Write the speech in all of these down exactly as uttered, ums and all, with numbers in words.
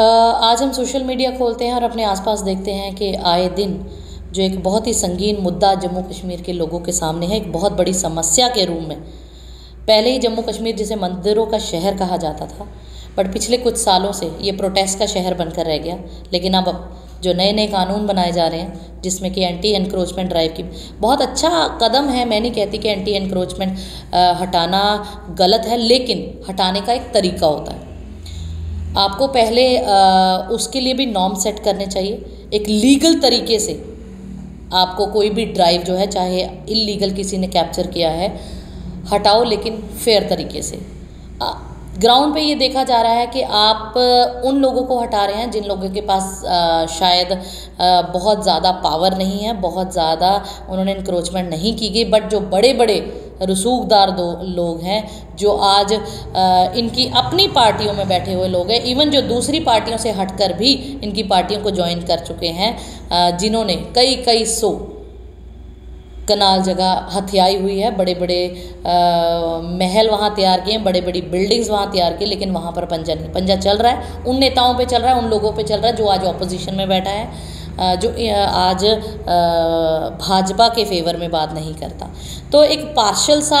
आज हम social media खोलते हैं और अपने आसपास देखते हैं कि आए दिन जो एक बहुत ही संगीन मुद्दा जम्मू कश्मीर के लोगों के सामने है, एक बहुत बड़ी समस्या के रूप में। पहले ही जम्मू कश्मीर जिसे मंदिरों का शहर कहा जाता था, बट पिछले कुछ सालों से ये प्रोटेस्ट का शहर बनकर रह गया। लेकिन अब जो नए नए कानून बनाए जा रहे हैं, जिसमें कि एंटी एनक्रोचमेंट ड्राइव की बहुत अच्छा कदम है। मैं नहीं कहती कि एंटी एनक्रोचमेंट हटाना गलत है, लेकिन हटाने का एक तरीका होता है। आपको पहले आ, उसके लिए भी नॉर्म सेट करने चाहिए। एक लीगल तरीके से आपको कोई भी ड्राइव जो है, चाहे इलीगल किसी ने कैप्चर किया है, हटाओ, लेकिन फेयर तरीके से। ग्राउंड पे ये देखा जा रहा है कि आप उन लोगों को हटा रहे हैं जिन लोगों के पास आ, शायद आ, बहुत ज़्यादा पावर नहीं है, बहुत ज़्यादा उन्होंने इंक्रोचमेंट नहीं की गई, बट जो बड़े बड़े रसूखदार दो लोग हैं, जो आज आ, इनकी अपनी पार्टियों में बैठे हुए लोग हैं, इवन जो दूसरी पार्टियों से हटकर भी इनकी पार्टियों को ज्वाइन कर चुके हैं, आ, जिन्होंने कई कई सौ कनाल जगह हथियाई हुई है, बड़े बड़े आ, महल वहाँ तैयार किए हैं, बड़े बड़ी बिल्डिंग्स वहाँ तैयार की, लेकिन वहाँ पर पंजा नहीं। पंजा चल रहा है उन नेताओं पे चल रहा है, उन लोगों पे चल रहा है जो आज ऑपोजिशन में बैठा है, आ, जो आज भाजपा के फेवर में बात नहीं करता। तो एक पार्शल सा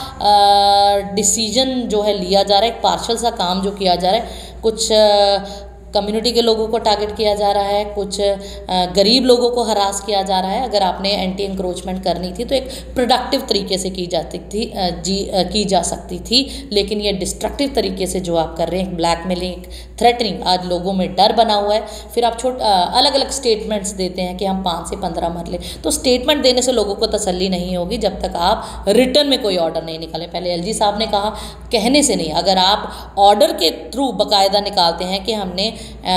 डिसीजन जो है लिया जा रहा है, एक पार्शल सा काम जो किया जा रहा है। कुछ आ, कम्युनिटी के लोगों को टारगेट किया जा रहा है, कुछ गरीब लोगों को हरास किया जा रहा है। अगर आपने एंटी इंक्रोचमेंट करनी थी तो एक प्रोडक्टिव तरीके से की जाती थी जी की जा सकती थी, लेकिन ये डिस्ट्रक्टिव तरीके से जो आप कर रहे हैं, ब्लैकमेलिंग, थ्रेटनिंग, आज लोगों में डर बना हुआ है। फिर आप छोट अलग अलग स्टेटमेंट्स देते हैं कि हम पाँच से पंद्रह मरले, तो स्टेटमेंट देने से लोगों को तसल्ली नहीं होगी जब तक आप रिटर्न में कोई ऑर्डर नहीं निकालें। पहले एलजी साहब ने कहा, कहने से नहीं, अगर आप ऑर्डर के थ्रू बाकायदा निकालते हैं कि हमने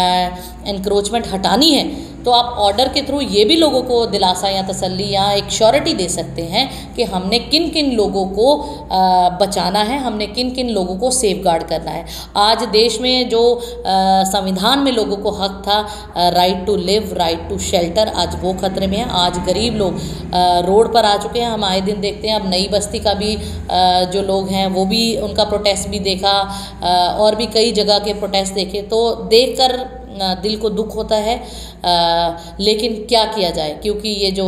एनक्रोचमेंट हटानी है, तो आप ऑर्डर के थ्रू ये भी लोगों को दिलासा या तसल्ली या एक श्योरिटी दे सकते हैं कि हमने किन किन लोगों को आ, बचाना है, हमने किन किन लोगों को सेफगार्ड करना है। आज देश में जो संविधान में लोगों को हक था, right to live, right to shelter, आज वो खतरे में है। आज गरीब लोग आ, रोड पर आ चुके हैं। हम आए दिन देखते हैं, अब नई बस्ती का भी आ, जो लोग हैं वो भी, उनका प्रोटेस्ट भी देखा, आ, और भी कई जगह के प्रोटेस्ट देखे, तो देखकर दिल को दुख होता है। आ, लेकिन क्या किया जाए, क्योंकि ये जो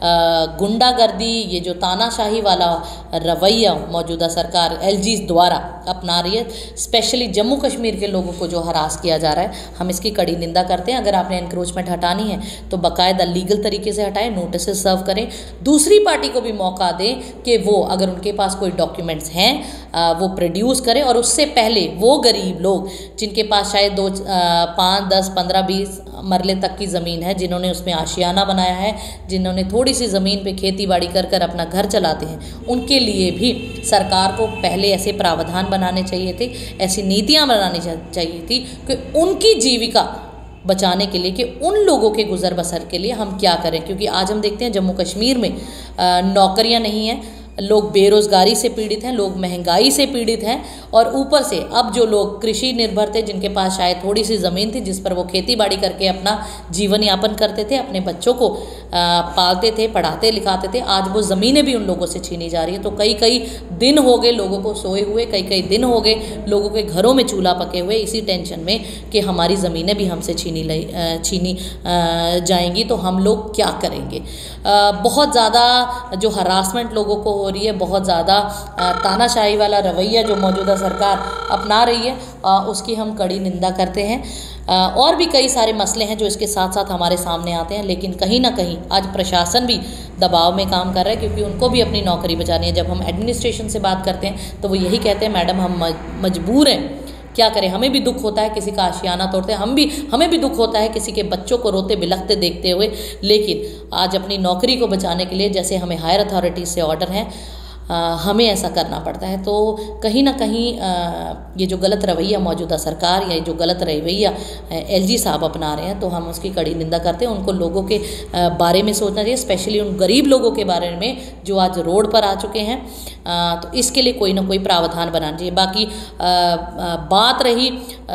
गुंडागर्दी, ये जो तानाशाही वाला रवैया मौजूदा सरकार एलजी द्वारा अपना रही है, स्पेशली जम्मू कश्मीर के लोगों को जो हरास किया जा रहा है, हम इसकी कड़ी निंदा करते हैं। अगर आपने एनक्रोचमेंट हटानी है तो बाकायदा लीगल तरीके से हटाएं, नोटिस सर्व करें, दूसरी पार्टी को भी मौका दें कि वो, अगर उनके पास कोई डॉक्यूमेंट्स हैं, वो प्रोड्यूस करें। और उससे पहले वो गरीब लोग जिनके पास शायद दो पाँच दस पंद्रह बीस मरले तक की ज़मीन है, जिन्होंने उसमें आशियाना बनाया है, जिन्होंने थोड़ी सी ज़मीन पे खेती बाड़ी कर कर अपना घर चलाते हैं, उनके लिए भी सरकार को पहले ऐसे प्रावधान बनाने चाहिए थे, ऐसी नीतियाँ बनानी चाहिए थी कि उनकी जीविका बचाने के लिए, कि उन लोगों के गुजर बसर के लिए हम क्या करें। क्योंकि आज हम देखते हैं जम्मू कश्मीर में नौकरियाँ नहीं हैं, लोग बेरोज़गारी से पीड़ित हैं, लोग महंगाई से पीड़ित हैं, और ऊपर से अब जो लोग कृषि निर्भर थे, जिनके पास शायद थोड़ी सी ज़मीन थी जिस पर वो खेती बाड़ी करके अपना जीवन यापन करते थे, अपने बच्चों को आ, पालते थे, पढ़ाते लिखाते थे, आज वो ज़मीनें भी उन लोगों से छीनी जा रही है। तो कई कई दिन हो गए लोगों को सोए हुए, कई कई दिन हो गए लोगों के घरों में चूल्हा पके हुए, इसी टेंशन में कि हमारी ज़मीनें भी हमसे छीनी छीनी जाएंगी, तो हम लोग क्या करेंगे। आ, बहुत ज़्यादा जो हरासमेंट लोगों को हो रही है, बहुत ज़्यादा तानाशाही वाला रवैया जो मौजूदा सरकार अपना रही है, आ, उसकी हम कड़ी निंदा करते हैं। आ, और भी कई सारे मसले हैं जो इसके साथ साथ हमारे सामने आते हैं, लेकिन कहीं ना कहीं आज प्रशासन भी दबाव में काम कर रहा है, क्योंकि उनको भी अपनी नौकरी बचानी है। जब हम एडमिनिस्ट्रेशन से बात करते हैं तो वो यही कहते हैं, मैडम हम मजबूर हैं, क्या करें, हमें भी दुख होता है किसी का आशियाना तोड़ते हैं, हम भी हमें भी दुख होता है किसी के बच्चों को रोते बिलखते देखते हुए, लेकिन आज अपनी नौकरी को बचाने के लिए, जैसे हमें हायर अथॉरिटीज़ से ऑर्डर हैं, आ, हमें ऐसा करना पड़ता है। तो कहीं ना कहीं आ, ये जो गलत रवैया मौजूदा सरकार या जो गलत रवैया एलजी साहब अपना रहे हैं, तो हम उसकी कड़ी निंदा करते हैं। उनको लोगों के आ, बारे में सोचना चाहिए, स्पेशली उन गरीब लोगों के बारे में जो आज रोड पर आ चुके हैं। आ, तो इसके लिए कोई ना कोई प्रावधान बनाना चाहिए। बाकी आ, आ, बात रही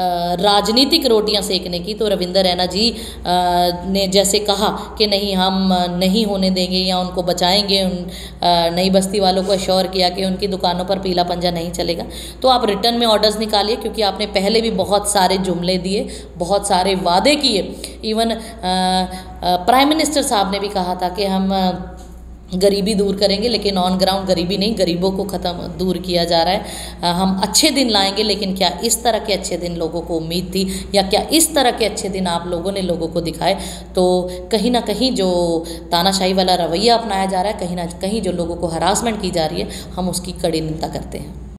राजनीतिक रोटियां सेकने की, तो रविंदर रैना जी आ, ने जैसे कहा कि नहीं हम नहीं होने देंगे या उनको बचाएंगे, उन नई बस्ती वालों को अश्योर किया कि उनकी दुकानों पर पीला पंजा नहीं चलेगा। तो आप रिटर्न में ऑर्डर्स निकालिए, क्योंकि आपने पहले भी बहुत सारे जुमले दिए, बहुत सारे वादे किए। इवन प्राइम मिनिस्टर साहब ने भी कहा था कि हम गरीबी दूर करेंगे, लेकिन ऑन ग्राउंड गरीबी नहीं, गरीबों को ख़त्म दूर किया जा रहा है। हम अच्छे दिन लाएंगे, लेकिन क्या इस तरह के अच्छे दिन लोगों को उम्मीद थी, या क्या इस तरह के अच्छे दिन आप लोगों ने लोगों को दिखाए? तो कहीं ना कहीं जो तानाशाही वाला रवैया अपनाया जा रहा है, कहीं ना कहीं जो लोगों को हरासमेंट की जा रही है, हम उसकी कड़ी निंदा करते हैं।